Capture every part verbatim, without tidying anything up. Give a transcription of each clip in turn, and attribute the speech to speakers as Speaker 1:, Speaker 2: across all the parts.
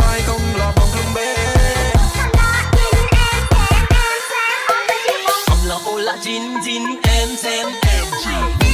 Speaker 1: bay không lo bóng lưng bê
Speaker 2: ông là ô là chín chín em xem em chỉ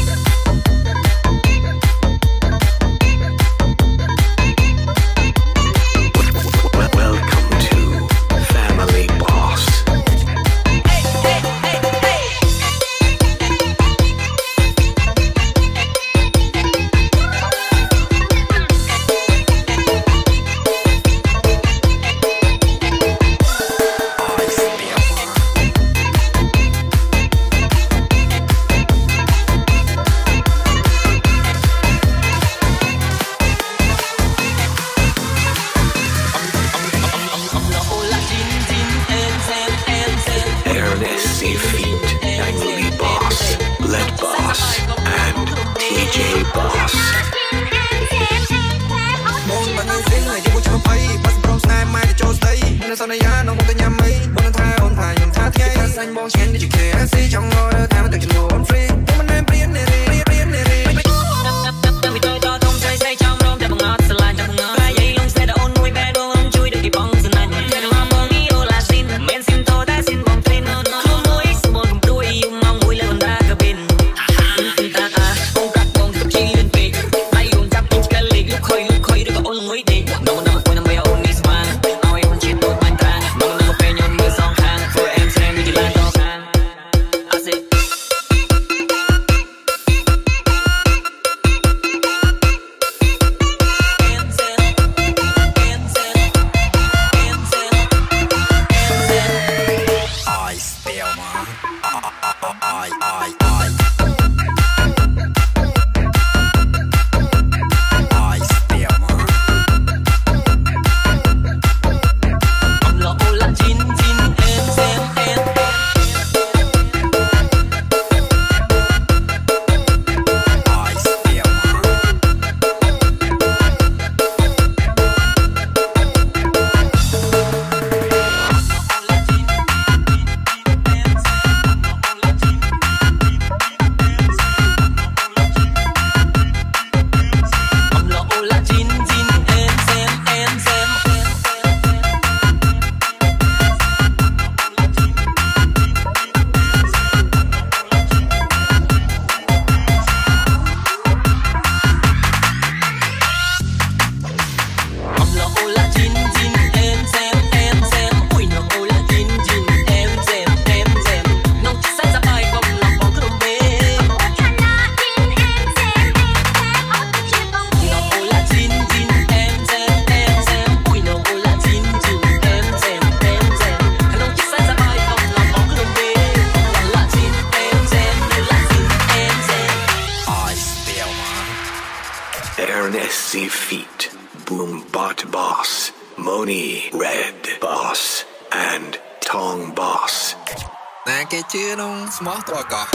Speaker 3: Feet, Boombot Boss, Moni Red Boss, and Tong Boss.
Speaker 1: Nè cái chia nông smart rồi cả.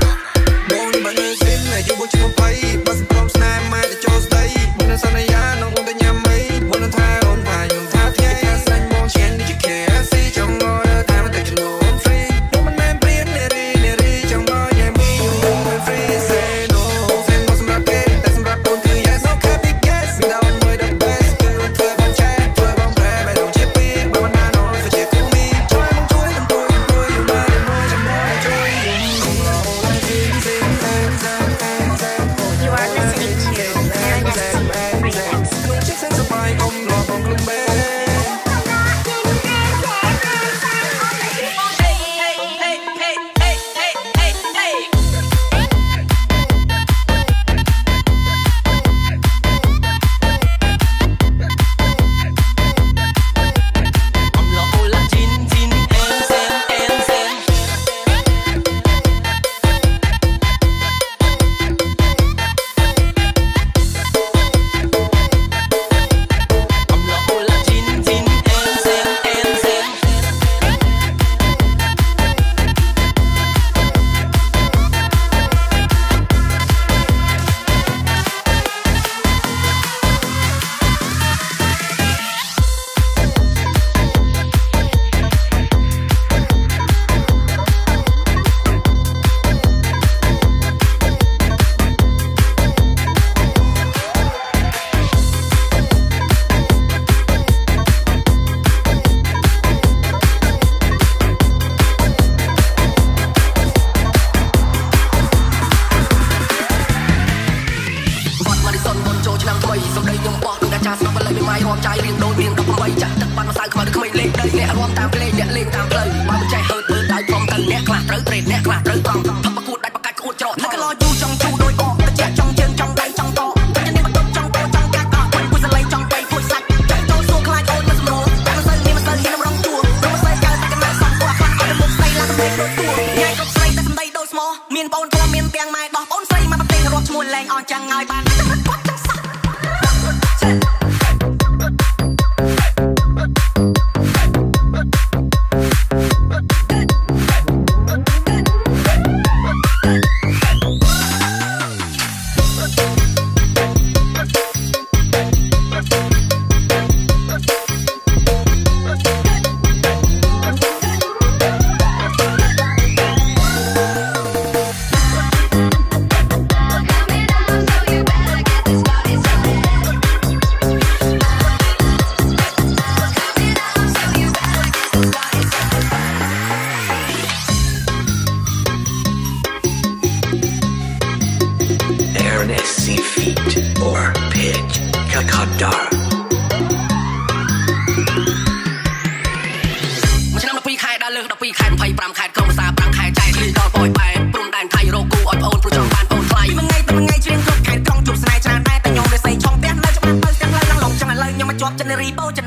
Speaker 1: Bông bạn ơi xin này chú bố chú bố bay, bác sĩ prom snap mai để cho stay. Bông nó sao này ya nông cũng tới nhà mấy, bông nó thay ổn phải nhung tha thiết. Cái xanh bông chén đi chỉ kể si trong ngõ đỡ thay mà tự chân đồ on free. Bông bạn em biết nè đi nè đi trong ngõ nhà mi nhung bông em free say no. Xem bông xâm rạc kê, tại xâm rạc bông từ yes no cap big yes. Mình đau anh mới đập best, cứ luôn thuê bông chat, thuê bông rẻ bài đồng chiếc pin. Bông bạn na nói phải chê cú mi, trôi bông chuối bông tôi bông tôi yêu mai để môi trong môi trôi. You are listening to Paradise Remix.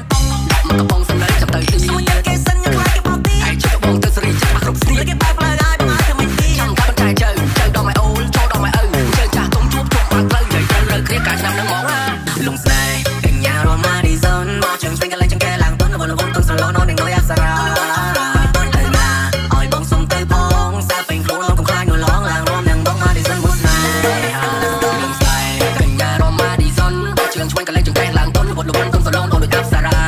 Speaker 4: មកកំពង់សំឡេងចាំទៅទីសួរយកគេសិនខ្ញុំខ្លាចគេបោកទីហើយជួយបងទៅសេរីចាស់គ្រប់ស្ទីគេបែបផ្លូវហើយបងឲ្យធ្វើមិនទីចាំកាប់តែជើជើដល់ម៉ែអូនចូលដល់ម៉ែឪជើចាស់ទុំជួបជួបបាក់ផ្លូវនិយាយត្រូវគ្នាកាឆ្នាំនឹងមកលំស្នេហ៍កញ្ញារមាឌីសុនមកជើងស្វែងកន្លែងចង្កែឡើងទុនរវល់រវល់ទុនស្រឡូននឹងដោយអសរាហើយណាឲ្យបងសុំទៅផងសាពេញខ្លួនលោកកំខ្លាញ់នោះឡងឡើងរំនឹងបងមកឌីសុនមួយស្នេហ៍លំស្នេហ៍កញ្ញារមាឌីសុនមកជើងស្វែងកន្លែងចង្កែឡើងទុនរវល់រវល់ទុនស្រឡូនដោយអសរា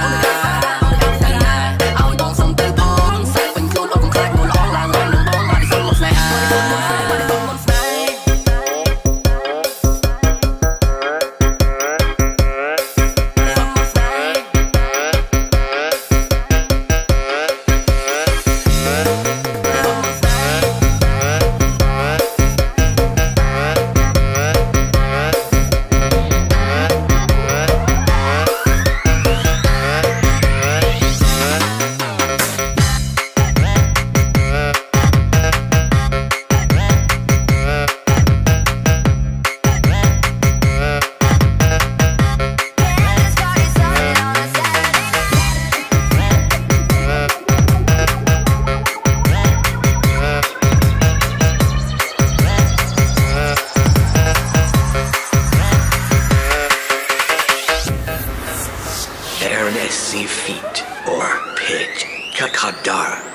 Speaker 3: Aaron S C Feet or Pit Kakadara.